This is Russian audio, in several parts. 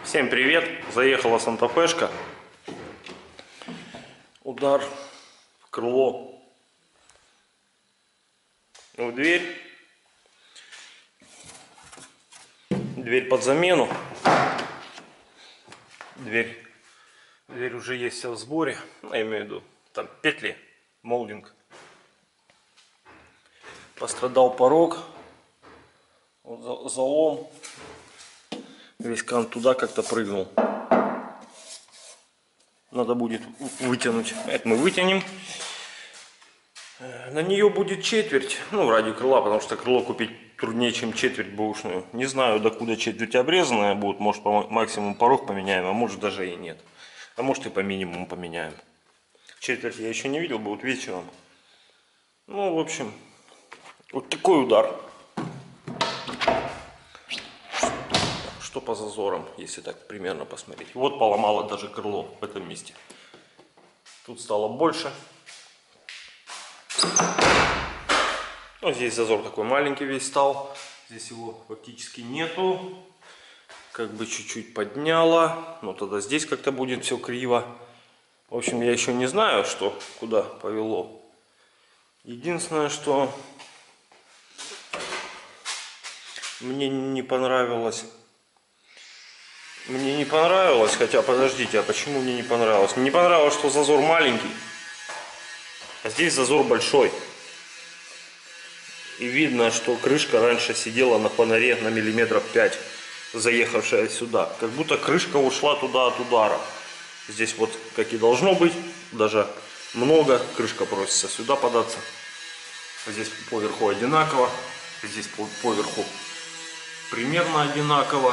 Всем привет! Заехала Санта-Фешка. Удар в крыло. В дверь. Дверь под замену. Дверь уже есть вся в сборе. Я имею в виду, там петли, молдинг. Пострадал порог. Вот залом. Весь кант туда как-то прыгнул. Надо будет вытянуть. Это мы вытянем. На нее будет четверть. Ну, ради крыла, потому что крыло купить труднее, чем четверть бэушную. Не знаю, докуда четверть обрезанная будет. Может, по максимуму порог поменяем, а может даже и нет. А может и по минимуму поменяем. Четверть я еще не видел, будет вечером. Ну, в общем, вот такой удар. Что по зазорам, если так примерно посмотреть. Вот поломало даже крыло в этом месте. Тут стало больше. Ну, здесь зазор такой маленький весь стал. Здесь его фактически нету. Как бы чуть-чуть подняло. Но тогда здесь как-то будет все криво. В общем, я еще не знаю, что куда повело. Единственное, что мне не понравилось. Хотя подождите, а почему мне не понравилось? Мне не понравилось, что зазор маленький, а здесь зазор большой. И видно, что крышка раньше сидела на фонаре на миллиметров 5, заехавшая сюда. Как будто крышка ушла туда от удара. Здесь вот как и должно быть, даже много. Крышка просится сюда податься. Здесь поверху одинаково, здесь поверху примерно одинаково.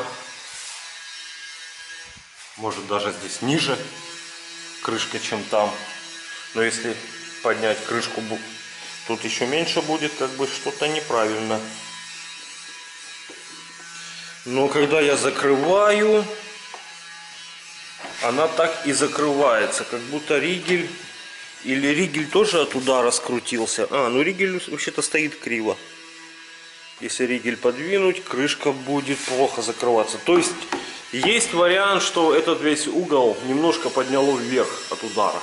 Может даже здесь ниже крышка, чем там. Но если поднять крышку, тут еще меньше будет, как бы что-то неправильно. Но когда я закрываю, она так и закрывается. Как будто ригель, или ригель тоже от удара скрутился. Ну ригель вообще-то стоит криво. Если ригель подвинуть, крышка будет плохо закрываться. То есть есть вариант, что этот весь угол немножко подняло вверх от удара.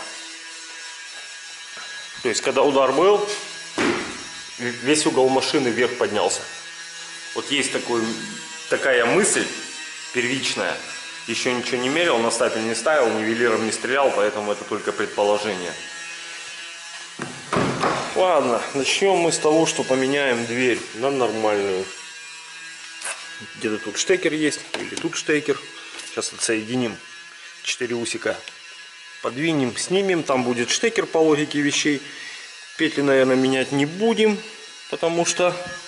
То есть когда удар был, весь угол машины вверх поднялся. Вот есть такая мысль первичная. Еще ничего не мерил, на стапель не ставил, нивелиром не стрелял, поэтому это только предположение. Ладно, начнем мы с того, что поменяем дверь на нормальную. Где-то тут штекер есть, или тут штекер. Сейчас отсоединим 4 усика. Подвинем, снимем, там будет штекер по логике вещей. Петли, наверное, менять не будем, потому что...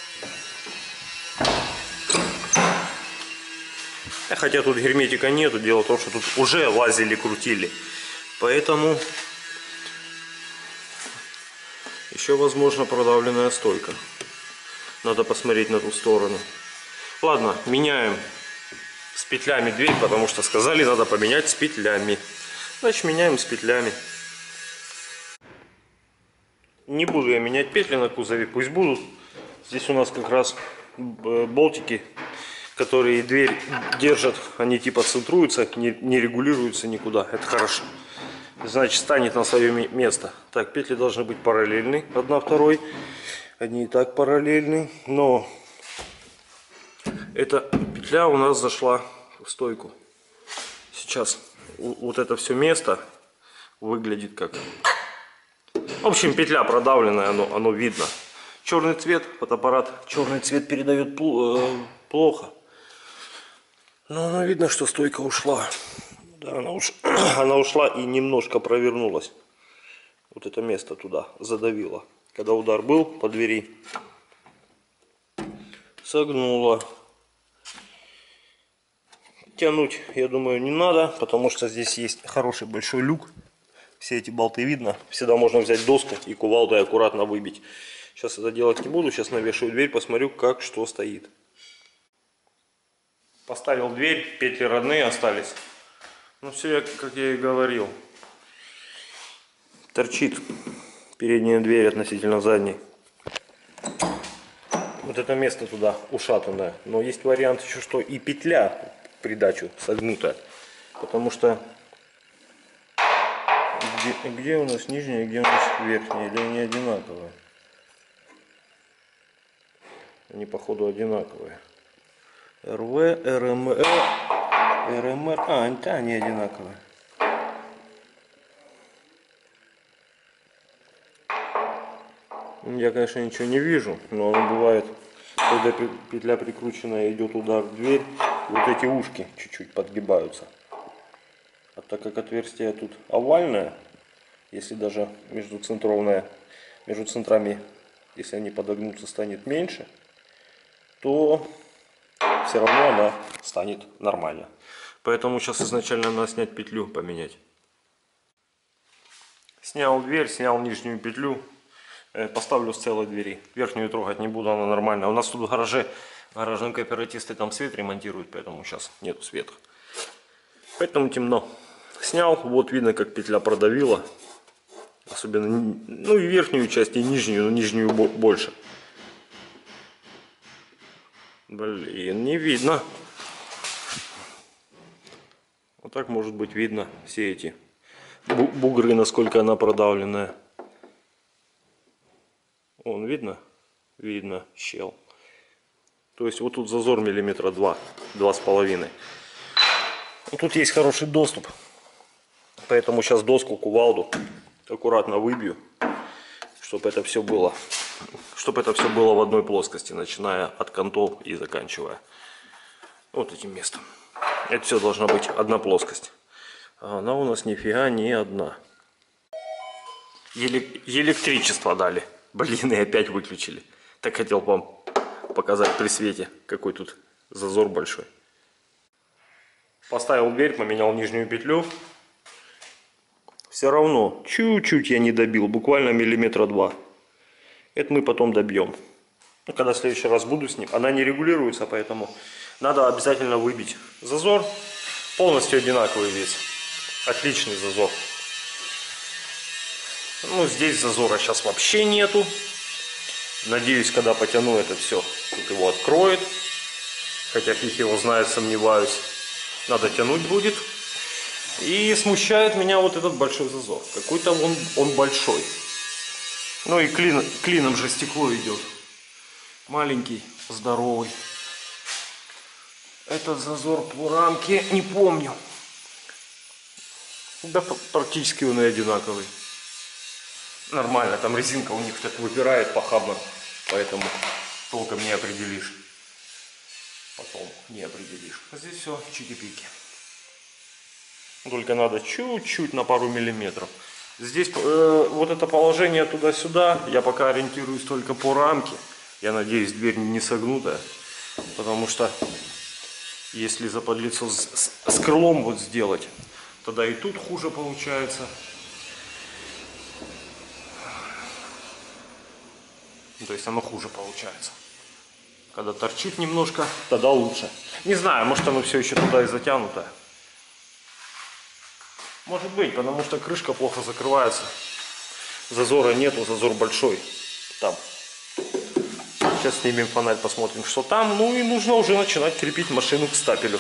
Хотя тут герметика нету, дело в том, что тут уже лазили, крутили. Поэтому еще, возможно, продавленная стойка. Надо посмотреть на ту сторону. Ладно, меняем с петлями дверь, потому что сказали, надо поменять с петлями. Значит, меняем с петлями. Не буду я менять петли на кузове, пусть будут. Здесь у нас как раз болтики, которые дверь держат, они типа центруются, не регулируются никуда. Это хорошо. Значит, станет на свое место. Так, петли должны быть параллельны, одна второй. Они и так параллельны, но эта петля у нас зашла в стойку. Сейчас вот это все место выглядит как... В общем, петля продавленная, оно видно. Черный цвет, фотоаппарат черный цвет передает плохо. Но оно видно, что стойка ушла. Да, она ушла и немножко провернулась. Вот это место туда задавило. Когда удар был по двери, согнула. Тянуть, я думаю, не надо, потому что здесь есть хороший большой люк. Все эти болты видно. Всегда можно взять доску и кувалдой аккуратно выбить. Сейчас это делать не буду. Сейчас навешаю дверь, посмотрю, как что стоит. Поставил дверь, петли родные остались. Ну все, как я и говорил. Торчит передняя дверь относительно задней. Вот это место туда ушатанное. Но есть вариант еще, что и петля придачу согнутая. Потому что где у нас нижняя, где у нас верхняя, или они одинаковые? Они походу одинаковые. РВ, РМР, РМР. Они одинаковые. Я, конечно, ничего не вижу, но бывает, когда петля прикрученная, идет удар в дверь, вот эти ушки чуть-чуть подгибаются. А так как отверстие тут овальное, если даже между центрами, если они подогнутся, станет меньше, то все равно она станет нормально. Поэтому сейчас изначально надо снять петлю, поменять. Снял дверь, снял нижнюю петлю. Поставлю с целой двери. Верхнюю трогать не буду, она нормальная. У нас тут в гараже гаражные кооператисты там свет ремонтируют, поэтому сейчас нету света. Поэтому темно. Снял, вот видно, как петля продавила. Особенно, ну и верхнюю часть, и нижнюю, но нижнюю больше. Блин, не видно. Вот так может быть видно все эти бугры, насколько она продавленная. Вон, видно? Видно, щел. То есть вот тут зазор миллиметра 2-2,5. Вот тут есть хороший доступ. Поэтому сейчас доску, кувалду аккуратно выбью, чтобы это все было в одной плоскости, начиная от контов и заканчивая вот этим местом. Это все должна быть одна плоскость. А она у нас нифига не одна. Электричество дали. Блин, и опять выключили. Так хотел вам показать при свете, какой тут зазор большой. Поставил дверь, поменял нижнюю петлю. Все равно чуть-чуть я не добил, буквально миллиметра 2. Это мы потом добьем. Ну, когда в следующий раз буду с ним. Она не регулируется, поэтому надо обязательно выбить зазор. Полностью одинаковый весь. Отличный зазор. Ну, здесь зазора сейчас вообще нету. Надеюсь, когда потяну это все, тут его откроет. Хотя фиг его знает, сомневаюсь. Надо тянуть будет. И смущает меня вот этот большой зазор. Какой-то он большой. Ну и клином же стекло идет. Маленький, здоровый. Этот зазор по рамке не помню. Да практически он и одинаковый. Нормально, там резинка у них так выпирает похабно, поэтому толком не определишь. Потом не определишь. А здесь все чики-пики. Только надо чуть-чуть на пару миллиметров. Здесь вот это положение туда-сюда, я пока ориентируюсь только по рамке. Я надеюсь, дверь не согнутая, потому что если заподлицо с крылом вот сделать, тогда и тут хуже получается. То есть оно хуже получается. Когда торчит немножко, тогда лучше. Не знаю, может оно все еще туда и затянуто. Может быть, потому что крышка плохо закрывается. Зазора нету, зазор большой. Там. Сейчас снимем фонарь, посмотрим, что там. Ну и нужно уже начинать крепить машину к стапелю.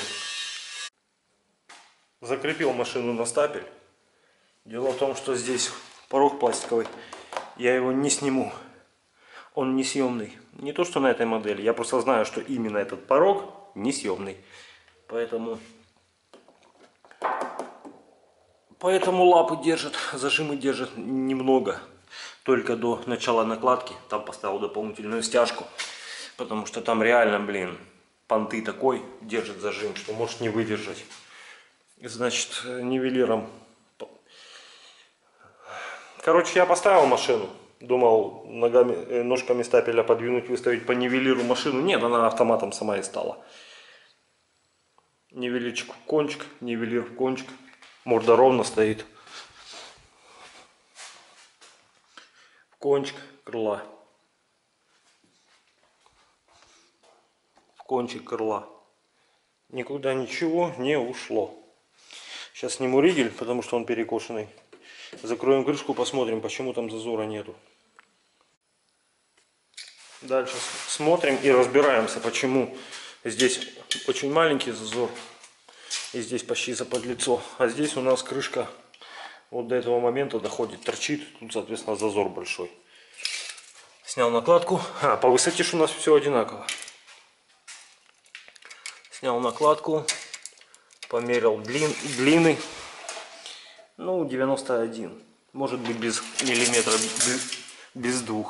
Закрепил машину на стапель. Дело в том, что здесь порог пластиковый. Я его не сниму. Он несъемный. Не то, что на этой модели. Я просто знаю, что именно этот порог несъемный. Поэтому лапы держат, зажимы держат немного. Только до начала накладки. Там поставил дополнительную стяжку. Потому что там реально, блин, понты такой держит зажим, что может не выдержать. Значит, нивелиром. Короче, я поставил машину. Думал ножками стапеля подвинуть, выставить по нивелиру машину. Нет, она автоматом сама и стала. Нивелирчик в кончик, нивелир в кончик. Морда ровно стоит. В кончик крыла. В кончик крыла. Никуда ничего не ушло. Сейчас сниму ригель, потому что он перекошенный. Закроем крышку, посмотрим, почему там зазора нету. Дальше смотрим и разбираемся, почему здесь очень маленький зазор, И здесь почти заподлицо. А здесь у нас крышка вот до этого момента доходит, торчит. Тут, соответственно, зазор большой. Снял накладку. По высоте ж у нас все одинаково. Снял накладку. Померил длины. Ну, 91. Может быть, без миллиметра, без 2.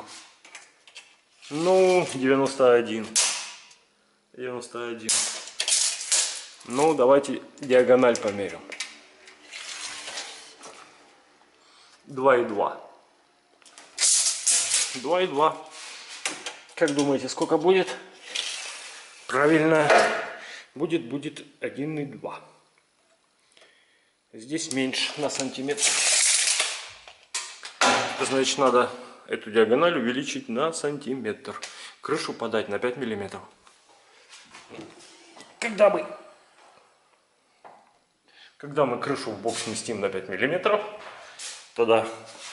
Ну, 91. 91. Ну, давайте диагональ померим. 2,2. 2,2. Как думаете, сколько будет? Правильно. Будет 1,2. Здесь меньше на сантиметр. Значит, надо эту диагональ увеличить на сантиметр. Крышу подать на 5 миллиметров. Когда мы крышу в бок сместим на 5 миллиметров, тогда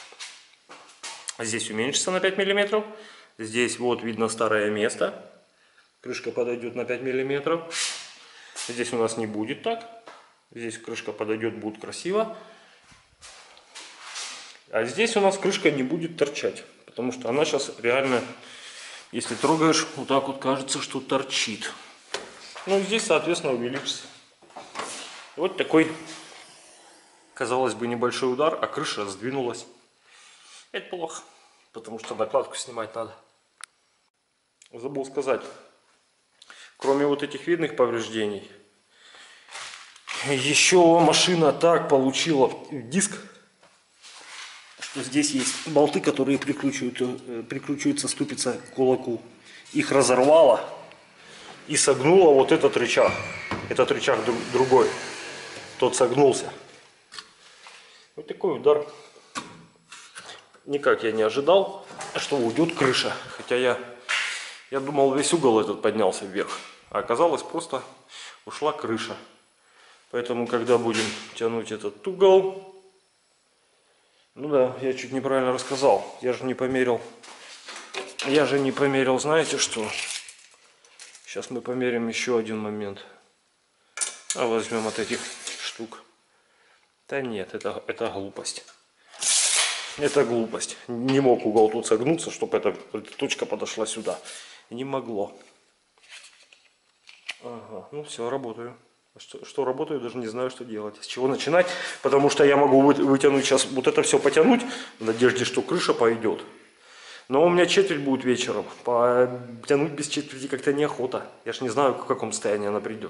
здесь уменьшится на 5 миллиметров. Здесь вот видно старое место. Крышка подойдет на 5 миллиметров. Здесь у нас не будет так. Здесь крышка подойдет, будет красиво. А здесь у нас крышка не будет торчать. Потому что она сейчас реально, если трогаешь, вот так вот кажется, что торчит. Ну, здесь, соответственно, увеличится. Вот такой, казалось бы, небольшой удар, а крыша сдвинулась. Это плохо, потому что накладку снимать надо. Забыл сказать, кроме вот этих видных повреждений, еще машина так получила диск, что здесь есть болты, которые прикручиваются ступица к кулаку. Их разорвало и согнуло вот этот рычаг. Этот рычаг другой. Тот согнулся. Вот такой удар. Никак я не ожидал, что уйдет крыша. Хотя я думал, весь угол этот поднялся вверх. А оказалось, просто ушла крыша. Поэтому, когда будем тянуть этот угол... Ну да, я чуть неправильно рассказал. Я же не померил, знаете что? Сейчас мы померим еще один момент. А возьмем от этих штук. Да нет, это глупость. Это глупость. Не мог угол тут согнуться, чтобы эта точка подошла сюда. Не могло. Ага, ну все, работаю. Что работаю, даже не знаю, что делать. С чего начинать, потому что я могу вытянуть сейчас, вот это все потянуть, в надежде, что крыша пойдет. Но у меня четверть будет вечером. Потянуть без четверти как-то неохота. Я ж не знаю, в каком состоянии она придет.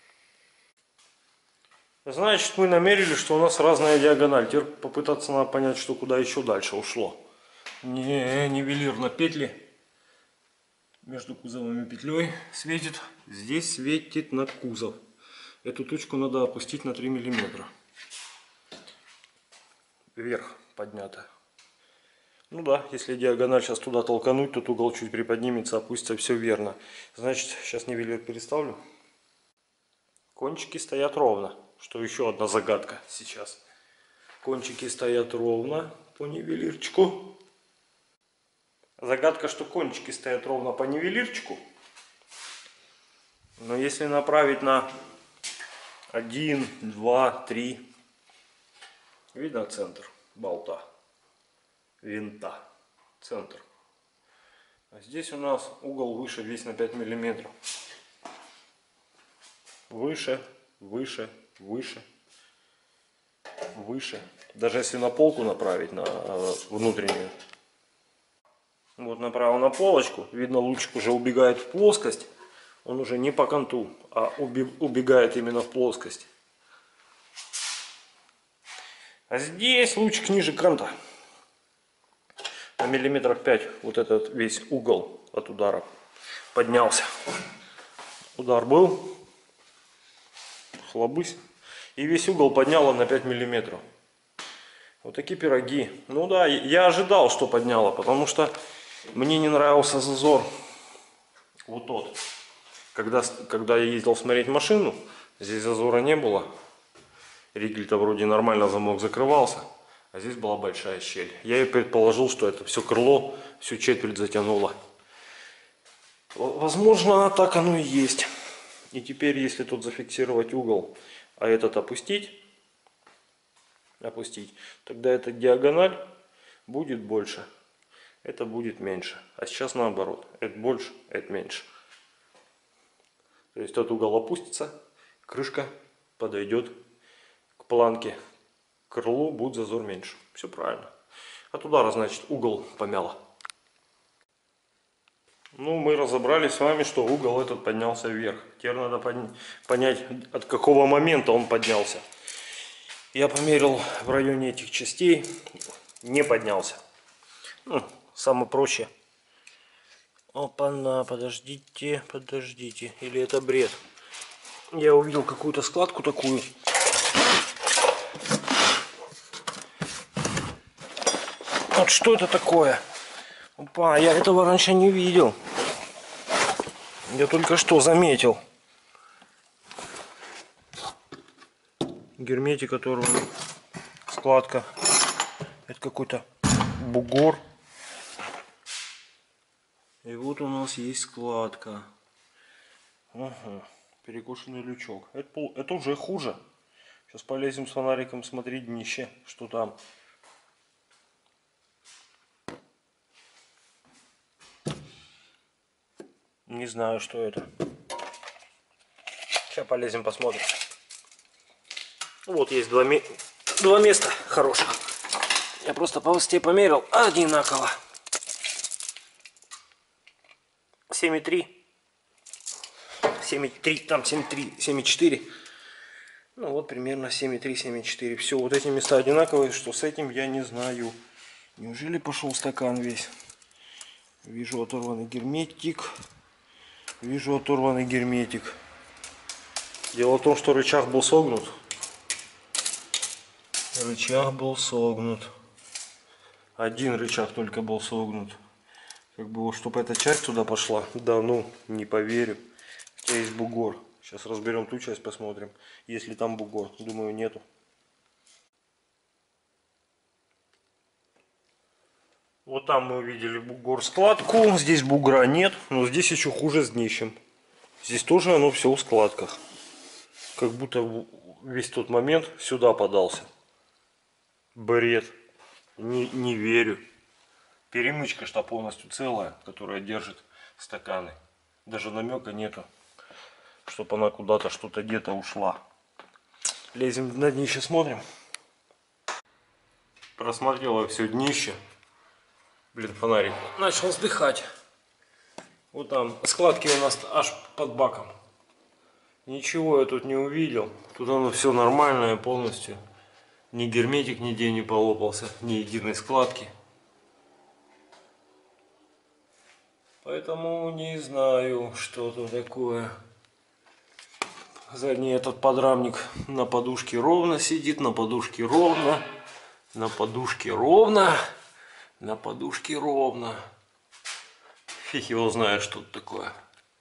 Значит, мы намерили, что у нас разная диагональ. Теперь попытаться надо понять, что куда еще дальше ушло. Нивелир на петли. Между кузовом и петлей светит. Здесь светит на кузов. Эту точку надо опустить на 3 миллиметра. Вверх поднято. Ну да, если диагональ сейчас туда толкануть, то угол чуть приподнимется, опустится, все верно. Значит, сейчас нивелир переставлю. Кончики стоят ровно. Что еще одна загадка сейчас. Кончики стоят ровно по нивелирчику. Загадка, что кончики стоят ровно по нивелирчику. Но если направить на 1, 2, 3. Видно центр болта. Винта. Центр. А здесь у нас угол выше весь на 5 миллиметров. Выше, выше, выше, выше. Даже если на полку направить, на внутреннюю. Вот направил на полочку. Видно, лучик уже убегает в плоскость. Он уже не по конту, а убегает именно в плоскость. А здесь лучик ниже канта. На миллиметров 5 вот этот весь угол от удара поднялся. Удар был. Хлобысь. И весь угол подняло на 5 миллиметров. Вот такие пироги. Ну да, я ожидал, что подняло, потому что мне не нравился зазор. Вот тот. Когда я ездил смотреть машину, здесь зазора не было. Ригель-то вроде нормально замок закрывался. А здесь была большая щель. Я и предположил, что это все крыло, всю четверть затянуло. Возможно, так оно и есть. И теперь, если тут зафиксировать угол, а этот опустить, тогда эта диагональ будет больше, это будет меньше. А сейчас наоборот, это больше, это меньше. То есть этот угол опустится, крышка подойдет к планке, к крылу будет зазор меньше. Все правильно. От удара, значит, угол помяло. Ну, мы разобрались с вами, что угол этот поднялся вверх. Теперь надо понять, от какого момента он поднялся. Я померил в районе этих частей, не поднялся. Ну, самое проще. Опа-на, подождите. Или это бред? Я увидел какую-то складку такую. Вот что это такое? Опа, я этого раньше не видел. Я только что заметил. Герметик, которого складка. Это какой-то бугор. И вот у нас есть складка. Ага, перекушенный лючок. Это уже хуже. Сейчас полезем с фонариком смотреть днище, что там. Не знаю, что это. Сейчас полезем, посмотрим. Вот есть два места хороших. Я просто по высоте померил одинаково. 7,3. 7,3, там 7,3, 7,4. Ну вот примерно 7,3, 7,4. Все, вот эти места одинаковые, что с этим я не знаю. Неужели пошел стакан весь? Вижу оторванный герметик. Дело в том, что рычаг был согнут. Один рычаг только был согнут. Как бы вот, чтобы эта часть туда пошла. Да ну, не поверю. Хотя есть бугор. Сейчас разберем ту часть, посмотрим. Если там бугор. Думаю, нету. Вот там мы увидели бугор, складку. Здесь бугра нет. Но здесь еще хуже с днищем. Здесь тоже оно все в складках. Как будто весь тот момент сюда подался. Бред. Не верю. Перемычка что полностью целая, которая держит стаканы. Даже намека нету, чтобы она куда-то что-то где-то ушла. Лезем на днище, смотрим. Просмотрела все днище. Блин, фонарик начал вздыхать. Вот там складки у нас аж под баком. Ничего я тут не увидел. Тут оно все нормальное полностью. Ни герметик нигде не полопался, ни единой складки. Поэтому не знаю, что тут такое. Задний этот подрамник на подушке ровно сидит, на подушке ровно. Фиг его знает, что тут такое.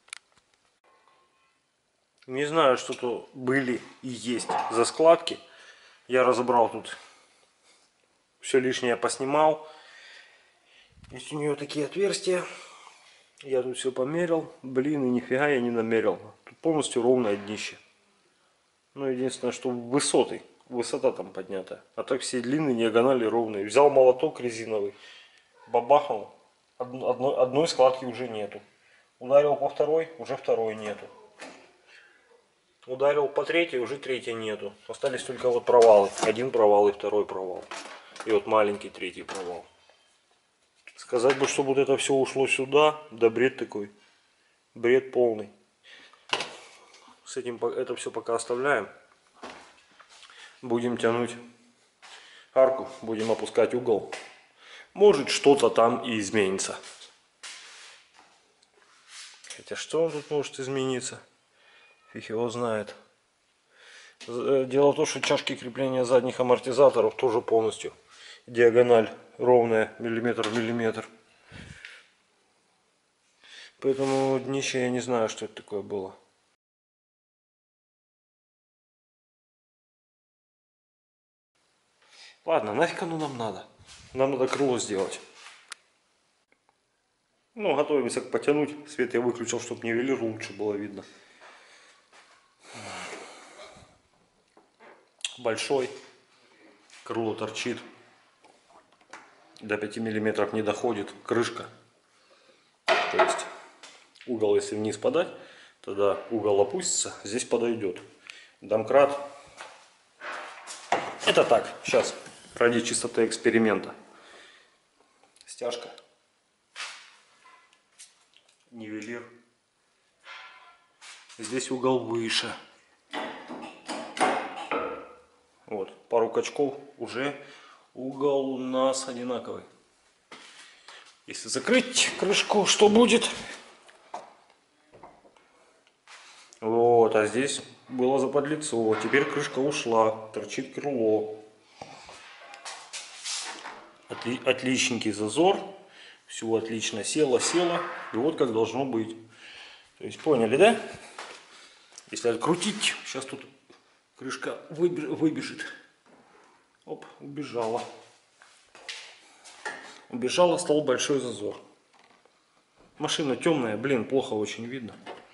Не знаю, что тут были и есть за складки. Я разобрал тут. Все лишнее поснимал. Есть у нее такие отверстия. Я тут все померил. Блин, и нифига я не намерил. Тут полностью ровное днище. Ну, единственное, что высота там поднята. А так все длинные диагонали ровные. Взял молоток резиновый, бабахнул. Одной складки уже нету. Ударил по второй, уже второй нету. Ударил по третьей, уже третьей нету. Остались только вот провалы. Один провал и второй провал. И вот маленький третий провал. Сказать бы, чтобы вот это все ушло сюда, да бред такой. Бред полный. С этим это все пока оставляем. Будем тянуть арку, будем опускать угол. Может, что-то там и изменится. Хотя что тут может измениться? Фиг его знает. Дело в том, что чашки крепления задних амортизаторов тоже полностью диагональ ровная, миллиметр в миллиметр. Поэтому днище я не знаю, что это такое было. Ладно, нафиг оно нам надо. Нам надо крыло сделать. Ну, готовимся к потянуть. Свет я выключил, чтобы нивелир лучше было видно. большой, крыло торчит, до 5 миллиметров не доходит, крышка. То есть угол, если вниз подать, тогда угол опустится, здесь подойдет. Домкрат. Это так, сейчас, ради чистоты эксперимента. Стяжка. Нивелир. Здесь угол выше. Вот, пару качков, уже угол у нас одинаковый. Если закрыть крышку, что будет? Вот, а здесь было заподлицо. Теперь крышка ушла, торчит крыло. Отличненький зазор. Все отлично, села. И вот как должно быть. То есть поняли, да? Если открутить, сейчас тут крышка выбежит. Оп, убежала. Убежала, стал большой зазор. Машина темная, блин, плохо очень видно.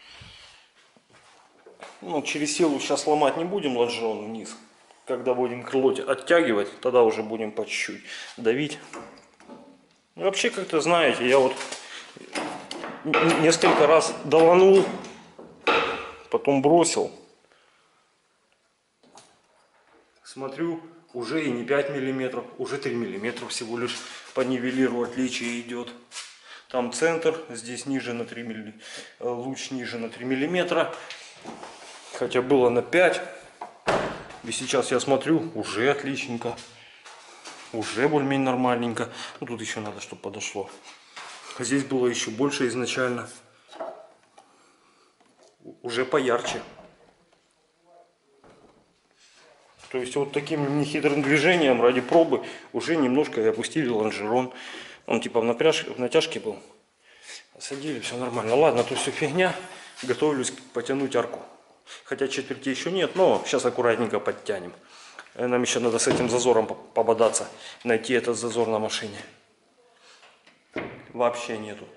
Ну, через силу сейчас ломать не будем лонжерон вниз. Когда будем крыло оттягивать, тогда уже будем по чуть-чуть давить. И вообще, как-то знаете, я вот несколько раз даванул, потом бросил. Смотрю, уже и не 5 миллиметров, уже 3 миллиметра всего лишь по нивелиру отличие идет. Там центр, здесь ниже на 3 миллиметра, луч ниже на 3 миллиметра. Хотя было на 5. И сейчас я смотрю, уже отличненько. Уже более-менее нормальненько. Ну, тут еще надо, чтобы подошло. Здесь было еще больше изначально. Уже поярче. То есть вот таким нехитрым движением ради пробы уже немножко и опустили лонжерон. Он типа в натяжке был. Осадили, все нормально. Ладно, то все фигня. Готовлюсь потянуть арку. Хотя четверти еще нет, но сейчас аккуратненько подтянем. Нам еще надо с этим зазором пободаться. Найти этот зазор на машине. Вообще нету.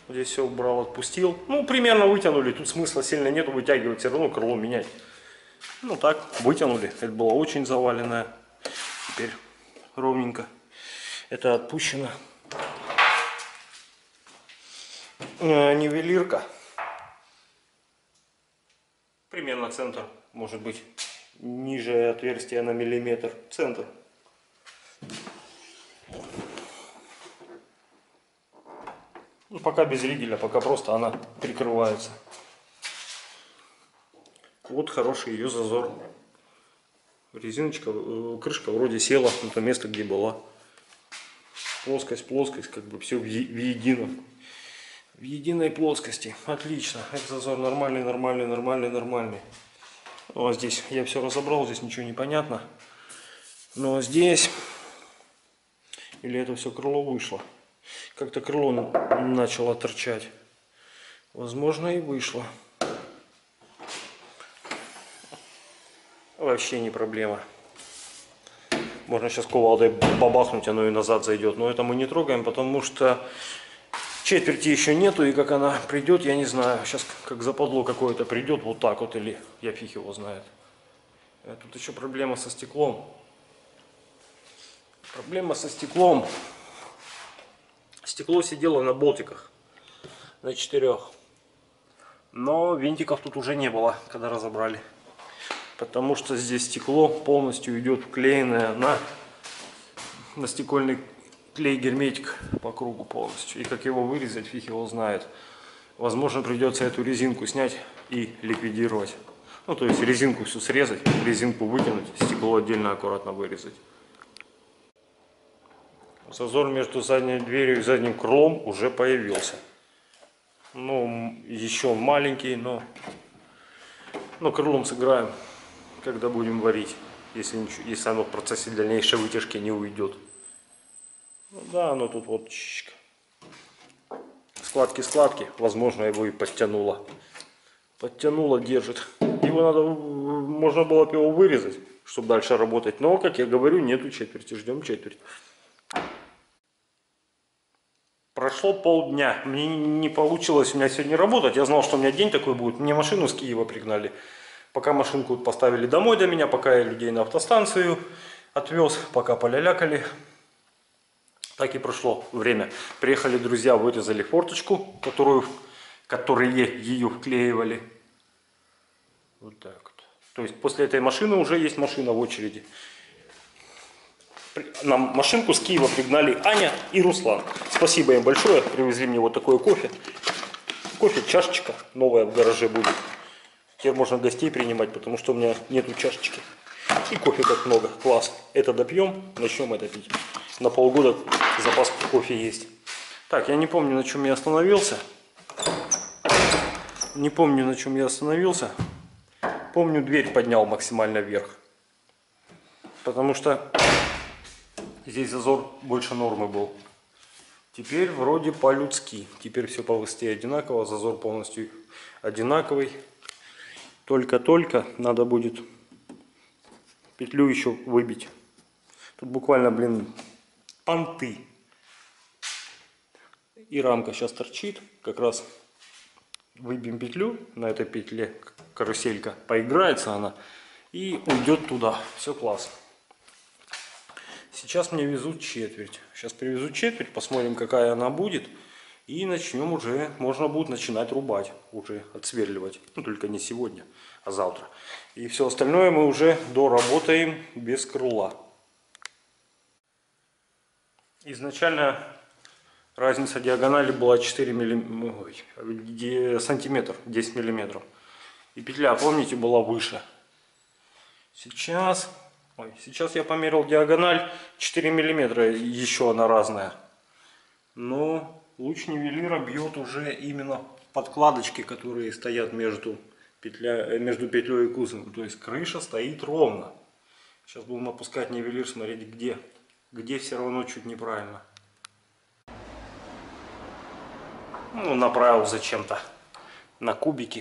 Здесь все убрал, отпустил. Ну, примерно вытянули. Тут смысла сильно нету вытягивать, все равно крыло менять. Ну так, вытянули. Это было очень заваленное. Теперь ровненько. Это отпущено. Нивелирка. Примерно центр, может быть. Ниже отверстия на миллиметр. Центр. Ну, пока без ригеля, пока просто она прикрывается. Вот хороший ее зазор. Резиночка, крышка вроде села на то место, где была. Плоскость, как бы все в едином. В единой плоскости. Отлично. Этот зазор нормальный. Вот здесь я все разобрал, здесь ничего не понятно. Но здесь... Или это все крыло вышло. Как-то крыло начало торчать. Возможно, и вышло. Вообще не проблема. Можно сейчас кувалдой бабахнуть, оно и назад зайдет. Но это мы не трогаем, потому что четверти еще нету. И как она придет, я не знаю. Сейчас как западло какое-то придет вот так вот. Или я фиг его знает. Тут еще проблема со стеклом. Проблема со стеклом. Стекло сидело на болтиках. На 4. Но винтиков тут уже не было, когда разобрали. Потому что здесь стекло полностью идет вклеенное на стекольный клей герметик по кругу полностью. И как его вырезать, фиг его знает. Возможно, придется эту резинку снять и ликвидировать. Ну, то есть резинку всю срезать, резинку вытянуть, стекло отдельно аккуратно вырезать. Зазор между задней дверью и задним крылом уже появился. Ну, еще маленький, но крылом сыграем, когда будем варить, если оно в процессе дальнейшей вытяжки не уйдет. Ну, да, оно тут вот складки, возможно, его и подтянуло. Подтянуло, держит. Можно было бы его вырезать, чтобы дальше работать. Но, как я говорю, нету четверти, ждем четверть. Прошло полдня, мне не получилось у меня сегодня работать, я знал, что у меня день такой будет, мне машину с Киева пригнали. Пока машинку поставили домой до меня, пока я людей на автостанцию отвез, пока полялякали. Так и прошло время. Приехали друзья, вырезали форточку, которые ее вклеивали. Вот так вот. То есть после этой машины уже есть машина в очереди. Нам машинку с Киева пригнали Аня и Руслан. Спасибо им большое. Привезли мне вот такой кофе. Кофе, чашечка новая в гараже будет. Теперь можно гостей принимать, потому что у меня нету чашечки. И кофе как много. Класс. Это допьем, начнем это пить. На полгода запас кофе есть. Так, я не помню, на чем я остановился. Помню, дверь поднял максимально вверх. Потому что здесь зазор больше нормы был. Теперь вроде по-людски. Теперь все по высоте одинаково. Зазор полностью одинаковый. Только надо будет петлю еще выбить. Тут буквально, понты. И рамка сейчас торчит. Как раз выбьем петлю. На этой петле каруселька. Поиграется она. И уйдет туда. Все классно. Сейчас мне везут четверть. Сейчас привезут четверть, посмотрим, какая она будет. И начнем уже, можно будет начинать рубать, уже отсверливать. Ну, только не сегодня, а завтра. И все остальное мы уже доработаем без крыла. Изначально разница диагонали была 4 сантиметра, 10 миллиметров. И петля, помните, была выше. Сейчас я померил диагональ 4 миллиметра, еще она разная. Но луч нивелира бьет уже именно подкладочки, которые стоят между петлей и кузовом. То есть крыша стоит ровно. Сейчас будем опускать нивелир, смотреть где все равно чуть неправильно. Ну, направил зачем-то на кубики.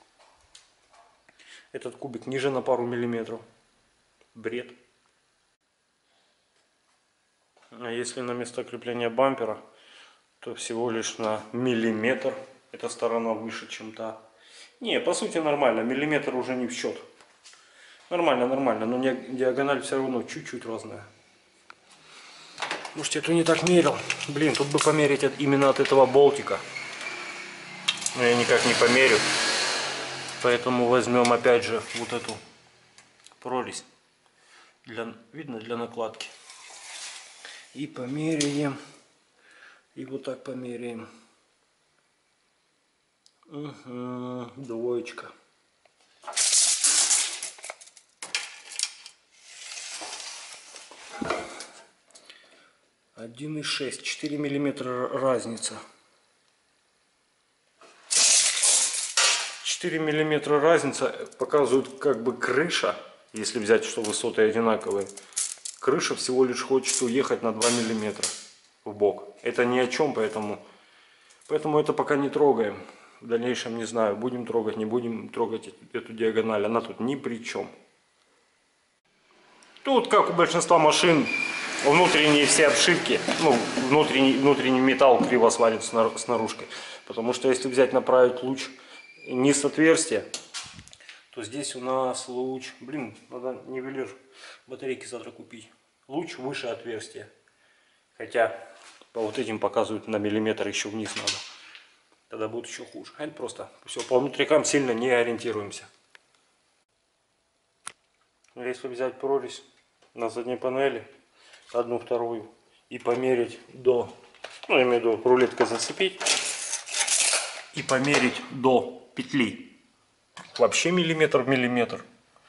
Этот кубик ниже на пару миллиметров. Бред. А если на место крепления бампера, то всего лишь на миллиметр. Эта сторона выше, чем та. Не, по сути нормально. Миллиметр уже не в счет. Нормально, нормально. Но диагональ все равно чуть-чуть разная. Может, я тут не так мерил. Блин, тут бы померить именно от этого болтика. Но я никак не померю. Поэтому возьмем опять же вот эту прорезь. Видно, для накладки. И померяем. И вот так померяем. Угу, двоечка. Один и 6, 4 миллиметра разница. 4 миллиметра разница показывает как бы крыша, если взять, что высоты одинаковые. Крыша всего лишь хочет уехать на 2 миллиметра в бок. Это ни о чем, поэтому это пока не трогаем. В дальнейшем не знаю, будем трогать, не будем трогать эту диагональ. Она тут ни при чем. Тут, как у большинства машин, внутренние все обшивки, ну, внутренний металл криво сварен с наружкой. Потому что если взять, направить луч низ отверстия, то здесь у нас луч, блин, надо нивелир батарейки завтра купить. Луч выше отверстия. Хотя по вот этим показывают на миллиметр еще вниз надо. Тогда будет еще хуже. А это просто все, по внутрикам сильно не ориентируемся. Если взять прорезь на задней панели, одну, вторую, и померить до, ну, я имею в виду рулеткой зацепить, и померить до петли. Вообще миллиметр в миллиметр.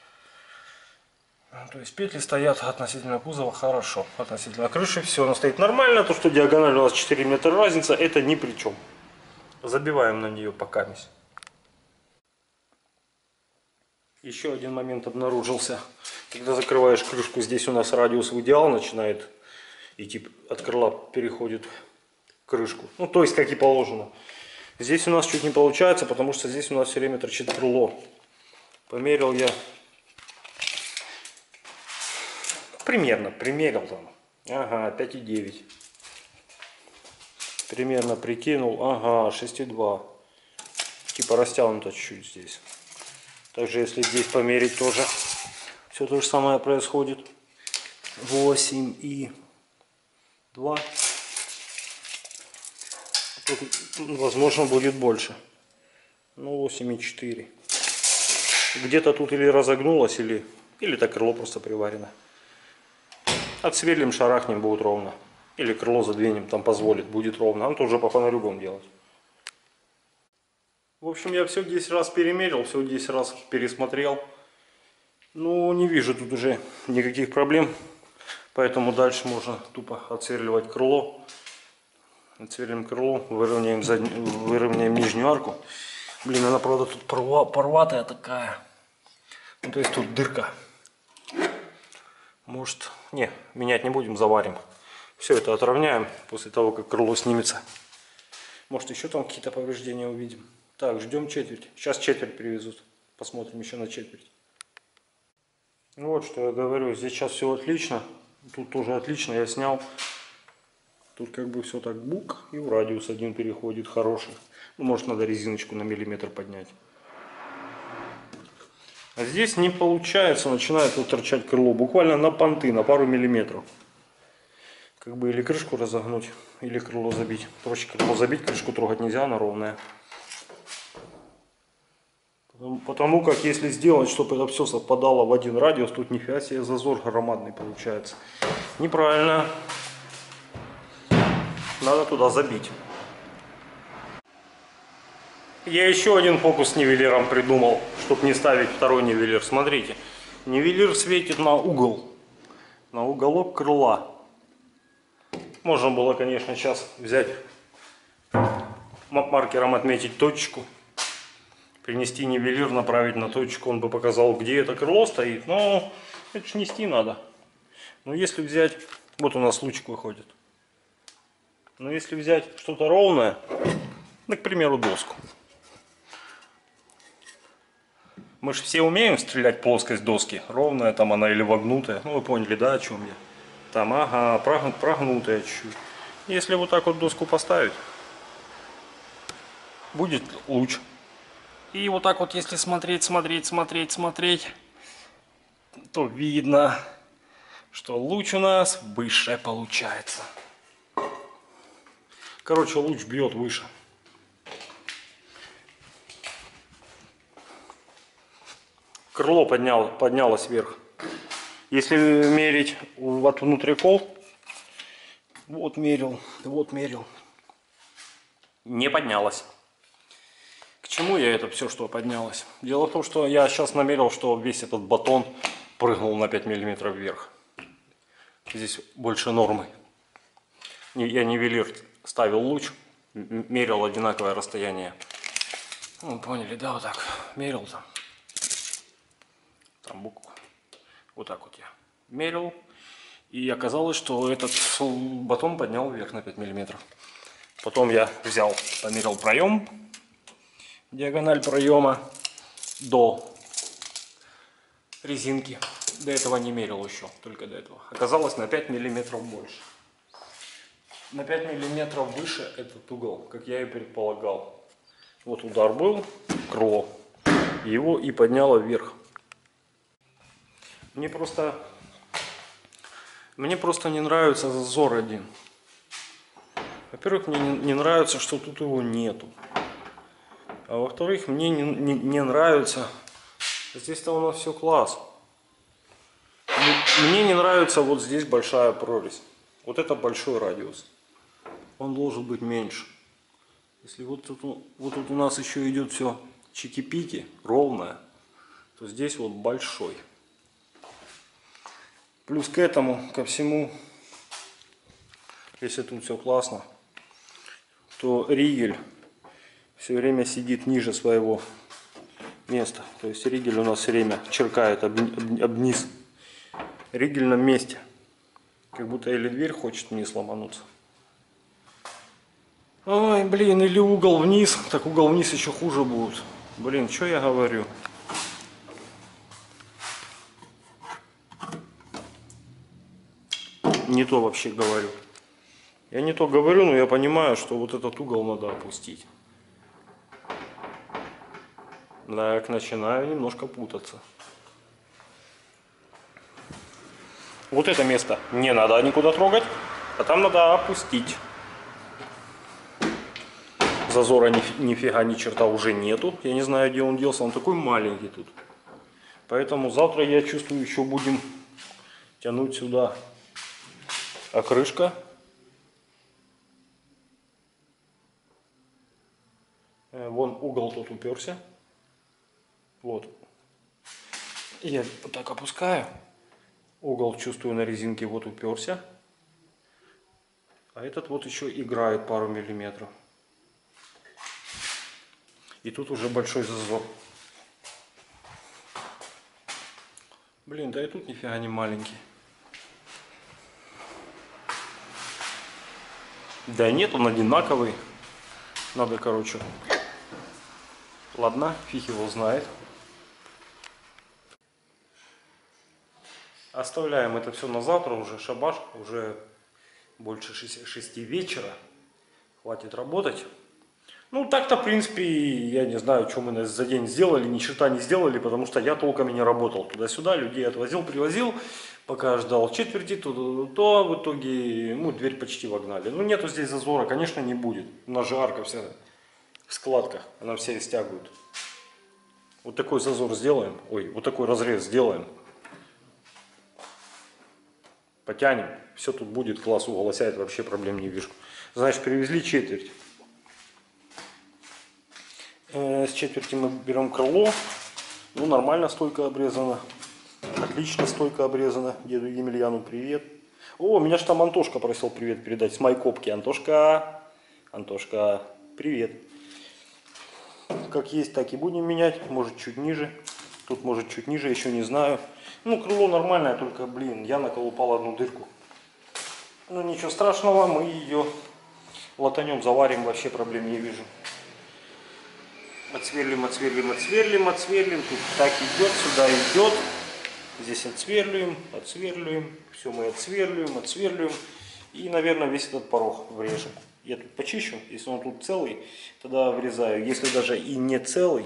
То есть петли стоят относительно кузова хорошо. Относительно крыши все, она стоит нормально. То, что диагональ у нас 4 метра разница, это ни при чем. Забиваем на нее покамись. Еще один момент обнаружился. Когда закрываешь крышку, здесь у нас радиус в идеал начинает идти, от крыла переходит в крышку. Ну, то есть, как и положено. Здесь у нас чуть не получается, потому что здесь у нас все время торчит крыло. Померил я. Примерно, примерил там. Ага, 5,9. Примерно прикинул. Ага, 6,2. Типа растянуто чуть-чуть здесь. Также если здесь померить тоже, все то же самое происходит. 8,2. Тут, возможно, будет больше. Ну, 8,4. Где-то тут или разогнулось, или так крыло просто приварено. Отсверлим, шарахнем, будет ровно. Или крыло задвинем, там позволит, будет ровно. А то уже по фонарю будем делать. В общем, я все 10 раз перемерил, все 10 раз пересмотрел. Ну, не вижу тут уже никаких проблем. Поэтому дальше можно тупо отсверливать крыло. Отсверлим крыло, выровняем нижнюю арку. Блин, она, правда, тут порватая такая. Ну, то есть тут дырка. Может, не, менять не будем, заварим. Все это отровняем после того, как крыло снимется. Может, еще там какие-то повреждения увидим. Так, ждем четверть. Сейчас четверть привезут. Посмотрим еще на четверть. Вот что я говорю. Здесь сейчас все отлично. Тут тоже отлично. Я снял. Тут как бы все так бук. И в радиус один переходит хороший. Ну, может, надо резиночку на миллиметр поднять. А здесь не получается. Начинает вот торчать крыло. Буквально на понты, на пару миллиметров. Как бы или крышку разогнуть, или крыло забить. Проще крыло забить, крышку трогать нельзя, она ровная. Потому как если сделать, чтобы это все совпадало в один радиус, тут нифига себе зазор громадный получается. Неправильно. Надо туда забить. Я еще один фокус с нивелиром придумал, чтобы не ставить второй нивелир. Смотрите, нивелир светит на угол, на уголок крыла. Можно было, конечно, сейчас взять маркером, отметить точку. Принести нивелир, направить на точку, он бы показал, где это крыло стоит. Но это ж нести надо. Но если взять, вот у нас лучик выходит. Но если взять что-то ровное, ну, к примеру, доску. Мы же все умеем стрелять плоскость доски. Ровная там она или вогнутая. Ну, вы поняли, да, о чем я? Там, ага, прогнутая чуть-чуть. Если вот так вот доску поставить, будет луч. И вот так вот, если смотреть, то видно, что луч у нас выше получается. Короче, луч бьет выше. Крыло поднялось вверх. Если мерить вот внутрикол, вот мерил, не поднялось. К чему я это все, что поднялось? Дело в том, что я сейчас намерил, что весь этот батон прыгнул на 5 мм вверх. Здесь больше нормы. Я нивелир ставил луч, мерил одинаковое расстояние. Ну, поняли, да, вот так. Мерил там букву. Вот так вот я мерил. И оказалось, что этот батон поднял вверх на 5 мм. Потом я взял, померил проем. Диагональ проема до резинки. До этого не мерил еще, только до этого. Оказалось на 5 мм больше. На 5 мм выше этот угол, как я и предполагал. Вот удар был, крыло. Его и подняло вверх. Мне просто не нравится зазор один. Во-первых, мне не нравится, что тут его нету. А во-вторых, мне не нравится. Здесь-то у нас все класс. Мне не нравится вот здесь большая прорезь. Вот это большой радиус. Он должен быть меньше. Если вот тут у нас еще идет все чики-пики, ровное, то здесь вот большой. Плюс к этому, ко всему, если тут все классно, то ригель все время сидит ниже своего места. То есть ригель у нас все время черкает об низ. Ригель на месте. Как будто или дверь хочет вниз ломануться. Ой, блин, или угол вниз. Так угол вниз еще хуже будет. Блин, что я говорю? Не то вообще говорю. Я не то говорю, но я понимаю, что вот этот угол надо опустить. Так, начинаю немножко путаться. Вот это место не надо никуда трогать, а там надо опустить. Зазора нифига ни черта уже нету. Я не знаю, где он делся, он такой маленький тут. Поэтому завтра, я чувствую, еще будем тянуть сюда окрышка. Вон угол тут уперся. Вот. Я вот так опускаю. Угол, чувствую, на резинке вот уперся. А этот вот еще играет пару миллиметров. И тут уже большой зазор. Блин, да и тут нифига не маленький. Да нет, он одинаковый. Надо, короче. Ладно, фиг его знает. Оставляем это все на завтра, уже шабаш, уже больше 6 вечера. Хватит работать. Ну, так-то, в принципе, я не знаю, что мы за день сделали, ни черта не сделали, потому что я толком и не работал. Туда-сюда людей отвозил, привозил, пока ждал четверти, то в итоге, ну, дверь почти вогнали. Ну, нету здесь зазора, конечно, не будет. У нас же арка вся в складках, она вся стягивает. Вот такой зазор сделаем, ой, вот такой разрез сделаем. Потянем, все тут будет, класс угол осяет, вообще проблем не вижу. Значит, привезли четверть. С четверти мы берем крыло. Ну, нормально стойка обрезана. Отлично стойка обрезана. Деду Емельяну привет. О, меня же там Антошка просил привет передать с Майкопки. Антошка, привет. Как есть, так и будем менять. Может, чуть ниже. Тут может чуть ниже, еще не знаю. Ну, крыло нормальное, только, блин, я наколупал одну дырку. Ну, ничего страшного, мы ее латанем, заварим, вообще проблем не вижу. Отсверлим. Тут так идет, сюда идет. Здесь отсверлим. Все мы отсверлим. И, наверное, весь этот порог врежем. я тут почищу. Если он тут целый, тогда вырезаю. Если даже и не целый,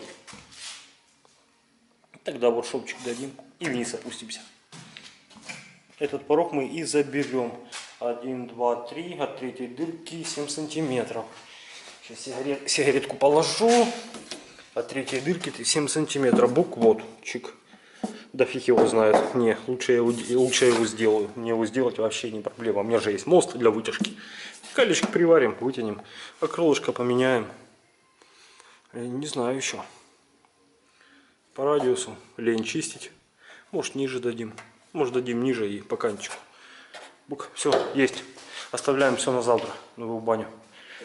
тогда вот шовчик дадим и вниз опустимся. Этот порог мы и заберем. 1, 2, 3, от третьей дырки 7 сантиметров. Сейчас сигаретку положу. От третьей дырки 7 сантиметров. Бук вот, чик. Да фиг его знает. Не, лучше я его сделаю. Мне его сделать вообще не проблема. У меня же есть мост для вытяжки. Калечко приварим, вытянем. А крылышко поменяем. Не знаю еще. По радиусу лень чистить. Может ниже дадим. Может дадим ниже и по кантику. Бук, все, есть. Оставляем все на завтра. Ну, в баню.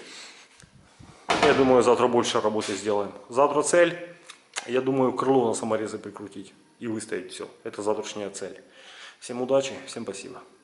Я думаю, завтра больше работы сделаем. Завтра цель. Я думаю, крыло на саморезы прикрутить и выставить все. Это завтрашняя цель. Всем удачи, всем спасибо.